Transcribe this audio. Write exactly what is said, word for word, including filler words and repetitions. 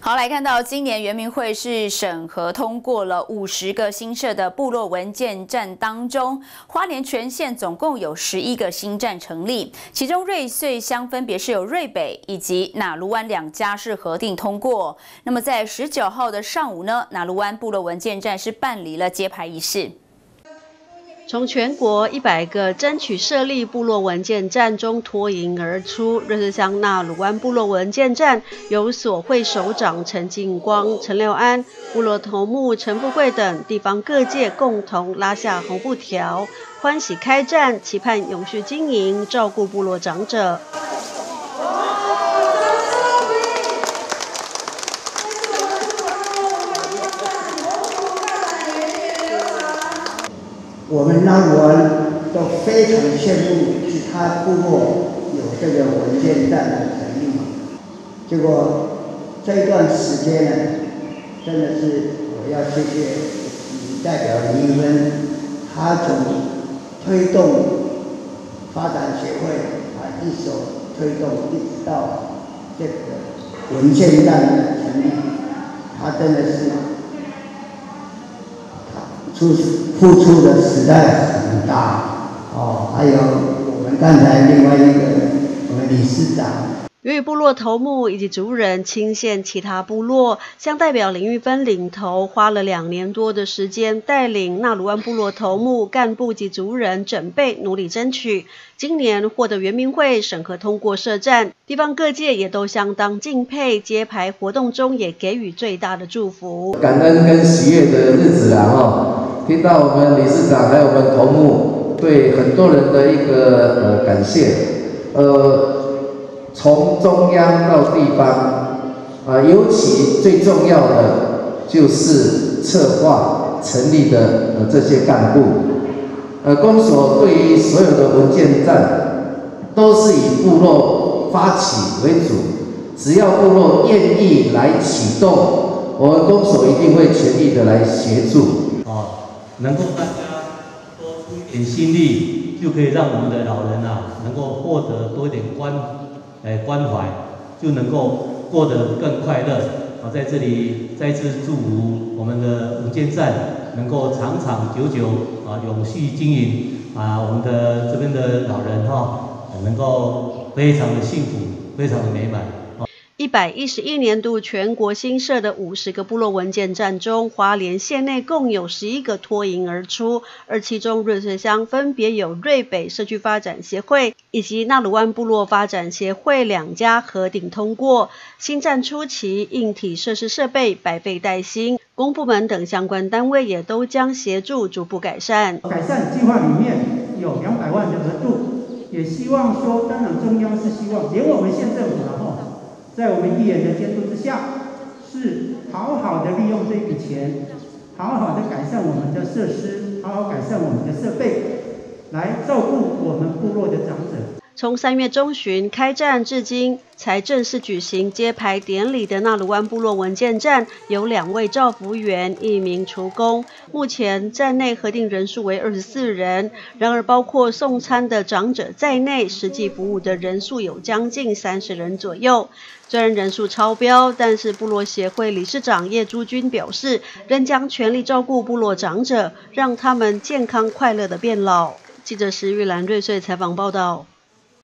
好，来看到今年原民会是审核通过了五十个新设的部落文件站当中，花莲全县总共有十一个新站成立，其中瑞穗乡分别是有瑞北以及哪芦湾两家是核定通过。那么在十九号的上午呢，哪芦湾部落文件站是办理了揭牌仪式。 从全国一百个争取设立部落文件站中脱颖而出，瑞穗乡纳鲁湾部落文件站由所会首长陈进光、陈六安、部落头目陈富贵等地方各界共同拉下红布条，欢喜开站，期盼永续经营，照顾部落长者。 我们纳鲁湾都非常羡慕其他部落有这个文件站的成立，结果这一段时间呢，真的是我要谢谢你代表林一芬，他从推动发展协会啊一手推动，一直到这个文件站的成立，他真的是。 出付出的实在很大哦，还有我们刚才另外一个我们理事长。 由于部落头目以及族人亲县其他部落，乡代表林玉芬领头，花了两年多的时间，带领纳鲁湾部落头目、干部及族人准备努力争取。今年获得原民会审核通过设站，地方各界也都相当敬佩。揭牌活动中也给予最大的祝福。 感恩跟喜悦的日子啦，哈！听到我们理事长还有我们头目对很多人的一个呃感谢，呃。 从中央到地方，啊，尤其最重要的就是策划成立的呃这些干部，呃，公所对于所有的文件站都是以部落发起为主，只要部落愿意来启动，我们公所一定会全力的来协助。 哦，能够大家多出一点心力，就可以让我们的老人啊，能够获得多一点关。 哎，关怀就能够过得更快乐。啊，在这里再次祝福我们的文件站能够长长久久啊，永续经营啊，我们的这边的老人哈、啊，能够非常的幸福，非常的美满。 一百一十一年度全国新设的五十个部落文件站中，花莲县内共有十一个脱颖而出，而其中瑞穗乡分别有瑞北社区发展协会以及纳鲁湾部落发展协会两家核定通过。新站初期，硬体设施设备百废待兴，公部门等相关单位也都将协助逐步改善。 改善计划里面有两百万的额度，也希望说，当然中央是希望，连我们县政府然后。 在我们议员的监督之下，是好好的利用这笔钱，好好的改善我们的设施，好好改善我们的设备，来照顾我们部落的长者。 从三月中旬开站至今，才正式举行揭牌典礼的纳鲁湾部落文件站，有两位照服员，一名厨工。目前站内核定人数为二十四人，然而包括送餐的长者在内，实际服务的人数有将近三十人左右。虽然人数超标，但是部落协会理事长叶珠君表示，仍将全力照顾部落长者，让他们健康快乐的变老。记者石玉兰瑞穗采访报道。